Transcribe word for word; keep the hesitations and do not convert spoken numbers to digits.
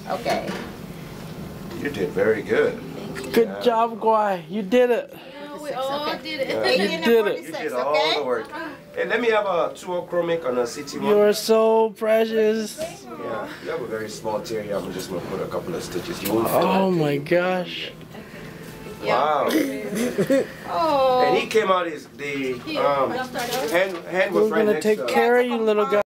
Okay. You did very good. Good Yeah. job, Guai. You did it. We all Okay. did it. Yeah. You eighteen did and it. You forty-six, did all okay? the work. Hey, let me have a duochromic on a city one. You're so precious. Yeah, you have a very small tear here. I'm just gonna put a couple of stitches. You won't feel Oh that. my gosh. Wow. Oh. And he came out his the um hand hand was We're right gonna next take to care of you, little guy.